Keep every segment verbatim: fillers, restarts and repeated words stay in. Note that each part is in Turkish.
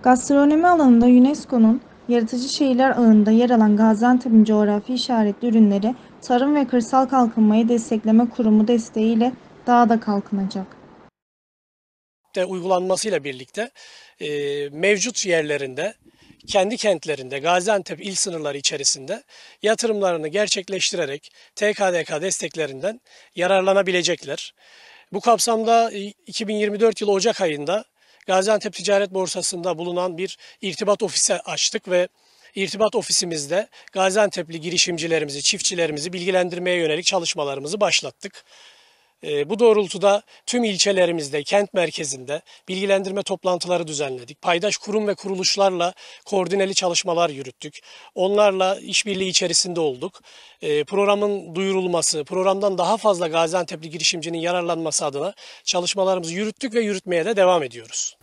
Gastronomi alanında UNESCO'nun Yaratıcı Şehirler Ağı'nda yer alan Gaziantep'in coğrafi işaretli ürünleri, Tarım ve Kırsal Kalkınmayı Destekleme Kurumu desteğiyle daha da kalkınacak. De uygulanmasıyla birlikte e, mevcut yerlerinde, kendi kentlerinde, Gaziantep il sınırları içerisinde yatırımlarını gerçekleştirerek T K D K desteklerinden yararlanabilecekler. Bu kapsamda iki bin yirmi dört yılı Ocak ayında Gaziantep Ticaret Borsası'nda bulunan bir irtibat ofisi açtık ve irtibat ofisimizde Gaziantep'li girişimcilerimizi, çiftçilerimizi bilgilendirmeye yönelik çalışmalarımızı başlattık. Bu doğrultuda tüm ilçelerimizde, kent merkezinde bilgilendirme toplantıları düzenledik. Paydaş kurum ve kuruluşlarla koordineli çalışmalar yürüttük. Onlarla işbirliği içerisinde olduk. Programın duyurulması, programdan daha fazla Gaziantep'li girişimcinin yararlanması adına çalışmalarımızı yürüttük ve yürütmeye de devam ediyoruz.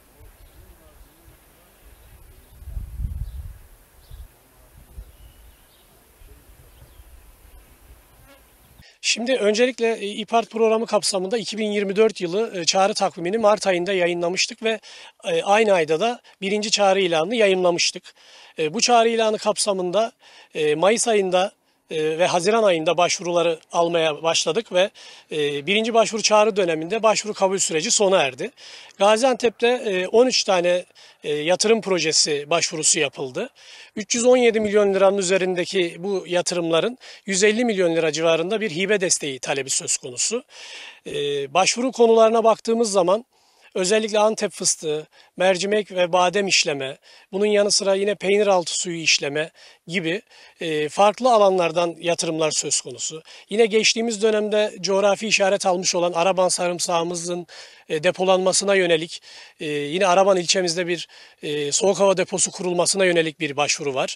Şimdi öncelikle İPART programı kapsamında iki bin yirmi dört yılı çağrı takvimini Mart ayında yayınlamıştık ve aynı ayda da birinci çağrı ilanını yayınlamıştık. Bu çağrı ilanı kapsamında Mayıs ayında ve Haziran ayında başvuruları almaya başladık ve birinci başvuru çağrı döneminde başvuru kabul süreci sona erdi. Gaziantep'te on üç tane yatırım projesi başvurusu yapıldı. üç yüz on yedi milyon liranın üzerindeki bu yatırımların yüz elli milyon lira civarında bir hibe desteği talebi söz konusu. Başvuru konularına baktığımız zaman özellikle Antep fıstığı, mercimek ve badem işleme, bunun yanı sıra yine peynir altı suyu işleme gibi farklı alanlardan yatırımlar söz konusu. Yine geçtiğimiz dönemde coğrafi işaret almış olan Araban sarımsağımızın depolanmasına yönelik, yine Araban ilçemizde bir soğuk hava deposu kurulmasına yönelik bir başvuru var.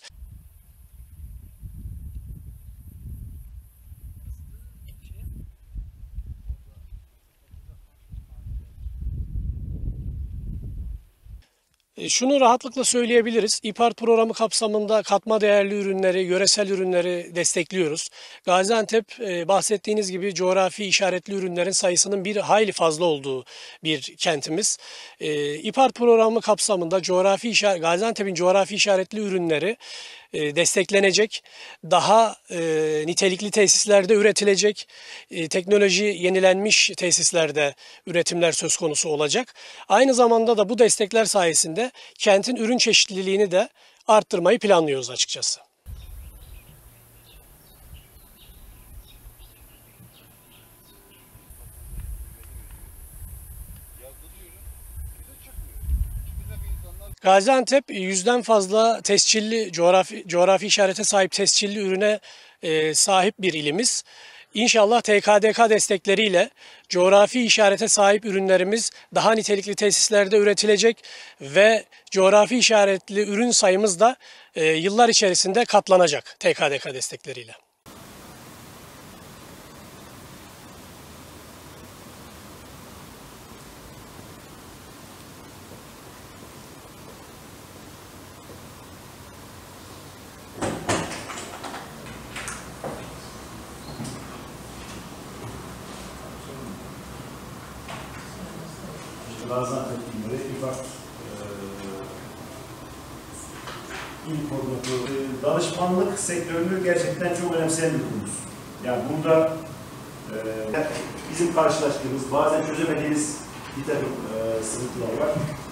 Şunu rahatlıkla söyleyebiliriz. İPART programı kapsamında katma değerli ürünleri, yöresel ürünleri destekliyoruz. Gaziantep bahsettiğiniz gibi coğrafi işaretli ürünlerin sayısının bir hayli fazla olduğu bir kentimiz. İPART programı kapsamında coğrafi işaret, Gaziantep'in coğrafi işaretli ürünleri desteklenecek, daha e, nitelikli tesislerde üretilecek, e, teknoloji yenilenmiş tesislerde üretimler söz konusu olacak. Aynı zamanda da bu destekler sayesinde kentin ürün çeşitliliğini de arttırmayı planlıyoruz açıkçası. Gaziantep yüzden fazla tescilli coğrafi, coğrafi işarete sahip tescilli ürüne e, sahip bir ilimiz. İnşallah T K D K destekleriyle coğrafi işarete sahip ürünlerimiz daha nitelikli tesislerde üretilecek ve coğrafi işaretli ürün sayımız da e, yıllar içerisinde katlanacak T K D K destekleriyle. Gaziantep İlleri İPART İl Koordinatörü. Danışmanlık sektörünü gerçekten çok önemseyen bir kurumuz. Yani burada e, bizim karşılaştığımız, bazen çözemediğimiz bir takım e, sıkıntılar var.